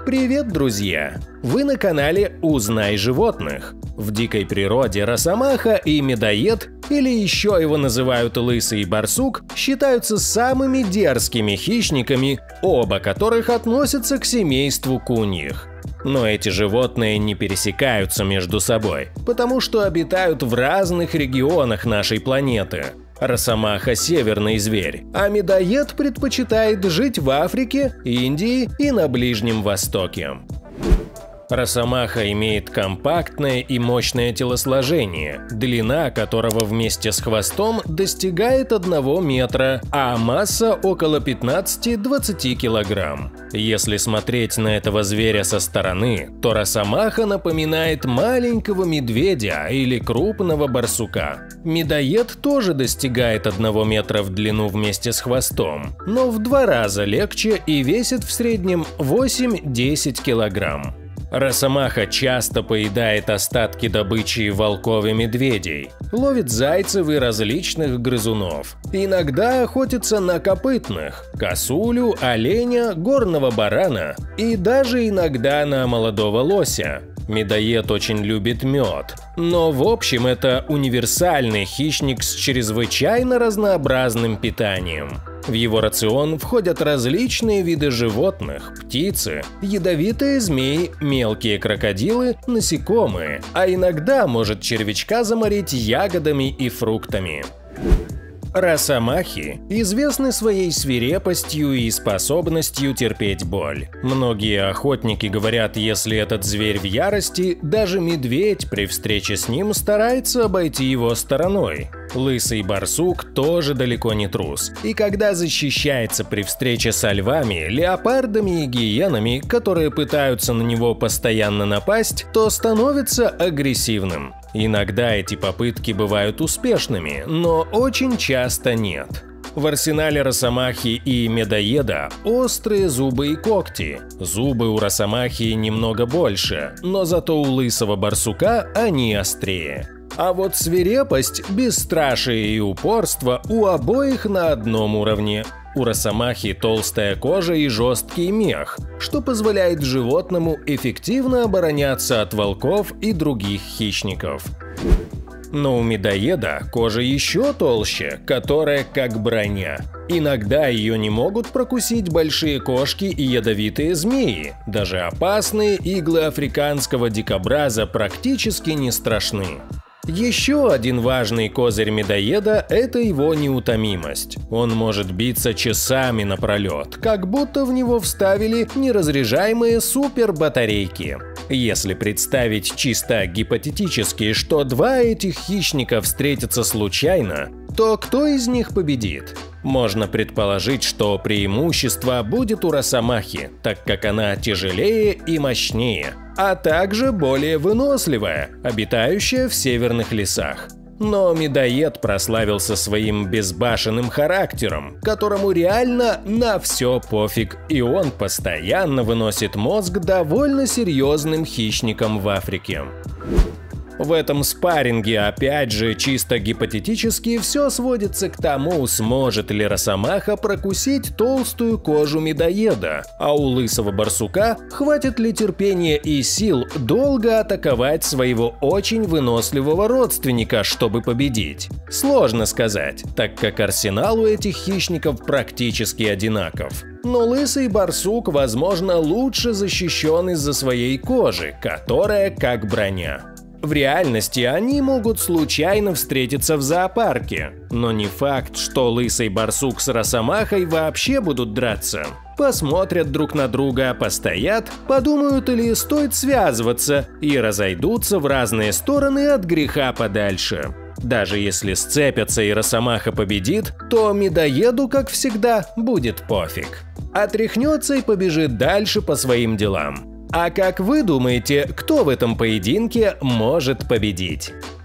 Привет, друзья! Вы на канале «Узнай животных». В дикой природе росомаха и медоед, или еще его называют лысый барсук, считаются самыми дерзкими хищниками, оба которых относятся к семейству куньих. Но эти животные не пересекаются между собой, потому что обитают в разных регионах нашей планеты. Росомаха – северный зверь, а медоед предпочитает жить в Африке, Индии и на Ближнем Востоке. Росомаха имеет компактное и мощное телосложение, длина которого вместе с хвостом достигает 1 метра, а масса около 15-20 килограмм. Если смотреть на этого зверя со стороны, то росомаха напоминает маленького медведя или крупного барсука. Медоед тоже достигает 1 метра в длину вместе с хвостом, но в 2 раза легче и весит в среднем 8-10 килограмм. Росомаха часто поедает остатки добычи волков и медведей, ловит зайцев и различных грызунов. Иногда охотится на копытных – косулю, оленя, горного барана и даже иногда на молодого лося. Медоед очень любит мед, но в общем это универсальный хищник с чрезвычайно разнообразным питанием. В его рацион входят различные виды животных, птицы, ядовитые змеи, мелкие крокодилы, насекомые, а иногда может червячка заморить ягодами и фруктами. Росомахи известны своей свирепостью и способностью терпеть боль. Многие охотники говорят, если этот зверь в ярости, даже медведь при встрече с ним старается обойти его стороной. Лысый барсук тоже далеко не трус, и когда защищается при встрече со львами, леопардами и гиенами, которые пытаются на него постоянно напасть, то становится агрессивным. Иногда эти попытки бывают успешными, но очень часто нет. В арсенале росомахи и медоеда острые зубы и когти. Зубы у росомахи немного больше, но зато у лысого барсука они острее. А вот свирепость, бесстрашие и упорство у обоих на одном уровне. У росомахи толстая кожа и жесткий мех, что позволяет животному эффективно обороняться от волков и других хищников. Но у медоеда кожа еще толще, которая как броня. Иногда ее не могут прокусить большие кошки и ядовитые змеи. Даже опасные иглы африканского дикобраза практически не страшны. Еще один важный козырь медоеда – это его неутомимость. Он может биться часами напролет, как будто в него вставили неразряжаемые супербатарейки. Если представить чисто гипотетически, что 2 этих хищника встретятся случайно, то кто из них победит? Можно предположить, что преимущество будет у росомахи, так как она тяжелее и мощнее, а также более выносливая, обитающая в северных лесах. Но медоед прославился своим безбашенным характером, которому реально на все пофиг, и он постоянно выносит мозг довольно серьезным хищникам в Африке. В этом спарринге, опять же, чисто гипотетически, все сводится к тому, сможет ли росомаха прокусить толстую кожу медоеда, а у лысого барсука хватит ли терпения и сил долго атаковать своего очень выносливого родственника, чтобы победить. Сложно сказать, так как арсенал у этих хищников практически одинаков. Но лысый барсук, возможно, лучше защищен из-за своей кожи, которая как броня. В реальности они могут случайно встретиться в зоопарке, но не факт, что лысый барсук с росомахой вообще будут драться. Посмотрят друг на друга, постоят, подумают, или стоит связываться, и разойдутся в разные стороны от греха подальше. Даже если сцепятся и росомаха победит, то медоеду, как всегда, будет пофиг. Отряхнется и побежит дальше по своим делам. А как вы думаете, кто в этом поединке может победить?